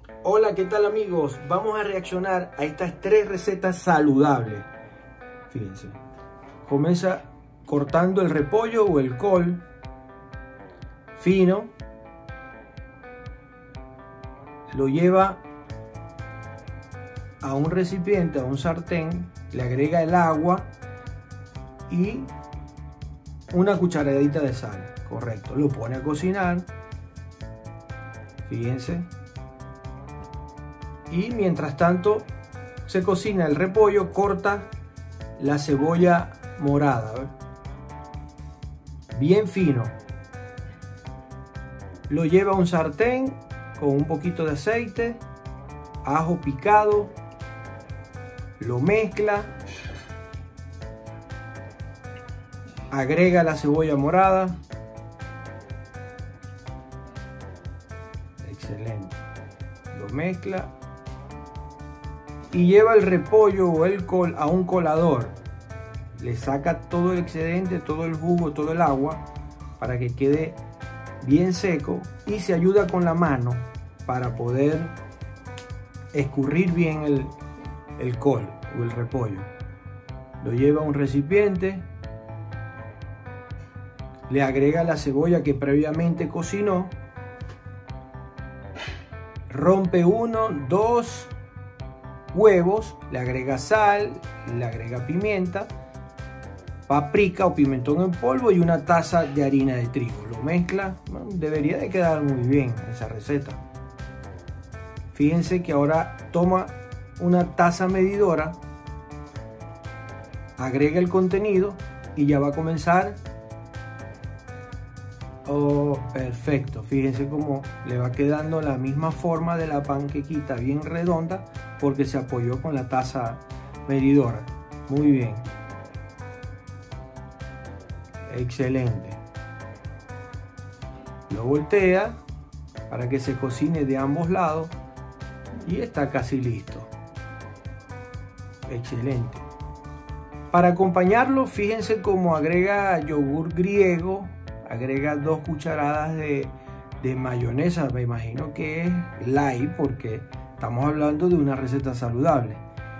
Hola, ¿qué tal amigos? Vamos a reaccionar a estas tres recetas saludables. Fíjense, comienza cortando el repollo o el col fino, lo lleva a un recipiente, a un sartén, le agrega el agua y una cucharadita de sal, correcto, lo pone a cocinar, fíjense. Y mientras tanto se cocina el repollo, corta la cebolla morada, bien fino. Lo lleva a un sartén con un poquito de aceite, ajo picado, lo mezcla, agrega la cebolla morada. Excelente. Lo mezcla y lleva el repollo o el col a un colador. Le saca todo el excedente, todo el jugo, todo el agua para que quede bien seco y se ayuda con la mano para poder escurrir bien el col o el repollo. Lo lleva a un recipiente, le agrega la cebolla que previamente cocinó, rompe 1, 2 huevos, le agrega sal, le agrega pimienta, paprika o pimentón en polvo y una taza de harina de trigo. Lo mezcla, debería de quedar muy bien esa receta. Fíjense que ahora toma una taza medidora, agrega el contenido y ya va a comenzar. Oh, perfecto, fíjense cómo le va quedando la misma forma de la panquequita, bien redonda, porque se apoyó con la taza medidora. Muy bien, excelente. Lo voltea para que se cocine de ambos lados y está casi listo. Excelente. Para acompañarlo, fíjense cómo agrega yogur griego, agrega 2 cucharadas de mayonesa, me imagino que es light porque estamos hablando de una receta saludable.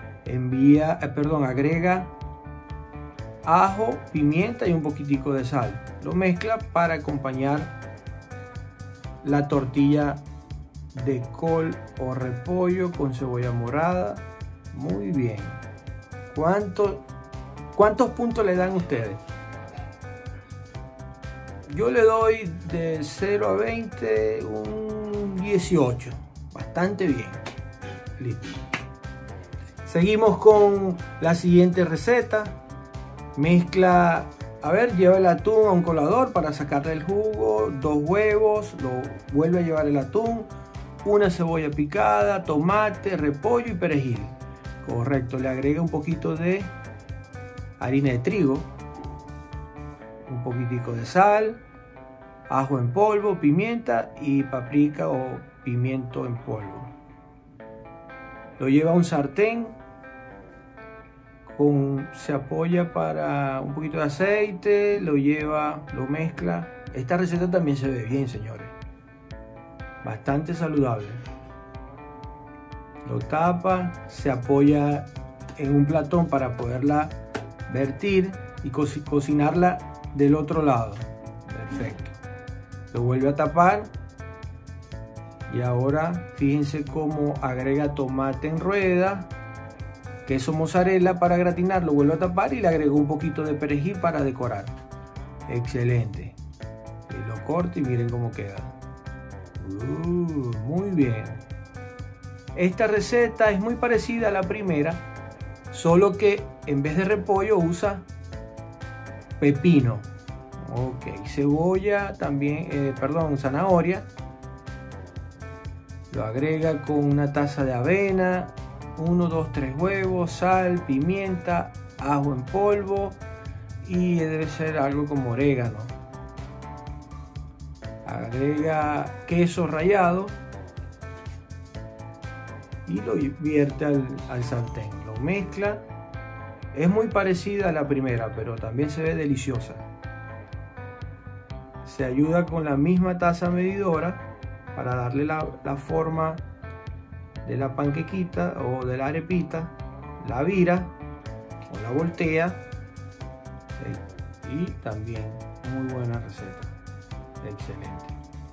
Agrega ajo, pimienta y un poquitico de sal. Lo mezcla para acompañar la tortilla de col o repollo con cebolla morada. Muy bien. ¿Cuántos puntos le dan ustedes? Yo le doy de 0 a 20 un 18. Bastante bien. Listo. Seguimos con la siguiente receta. Mezcla, lleva el atún a un colador para sacarle el jugo, 2 huevos, lo vuelve a llevar el atún, una cebolla picada, tomate, repollo y perejil. Correcto, le agrega un poquito de harina de trigo, un poquitico de sal, ajo en polvo, pimienta y paprika o pimiento en polvo. Lo lleva a un sartén, se apoya para un poquito de aceite, lo mezcla. Esta receta también se ve bien, señores, bastante saludable. Lo tapa, se apoya en un platón para poderla vertir y cocinarla del otro lado. Perfecto. Lo vuelve a tapar y ahora fíjense cómo agrega tomate en rueda, queso mozzarella para gratinar, lo vuelve a tapar y le agregó un poquito de perejil para decorar. Excelente. Y lo corto y miren cómo queda. Muy bien. Esta receta es muy parecida a la primera, solo que en vez de repollo usa pepino. Ok, cebolla también, zanahoria. Lo agrega con una taza de avena, 1, 2, 3 huevos, sal, pimienta, ajo en polvo y debe ser algo como orégano. Agrega queso rallado y lo vierte al sartén. Lo mezcla. Es muy parecida a la primera, pero también se ve deliciosa. Se ayuda con la misma taza medidora para darle la forma de la panquequita o de la arepita, la vira o la voltea, y también muy buena receta, excelente.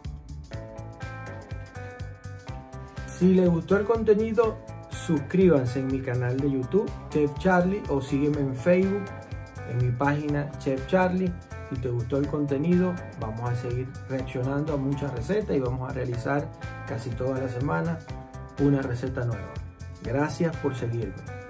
Si les gustó el contenido, suscríbanse en mi canal de YouTube Chef Charlie, o sígueme en Facebook en mi página Chef Charlie. Si te gustó el contenido, vamos a seguir reaccionando a muchas recetas y vamos a realizar casi toda la semana una receta nueva. Gracias por seguirme.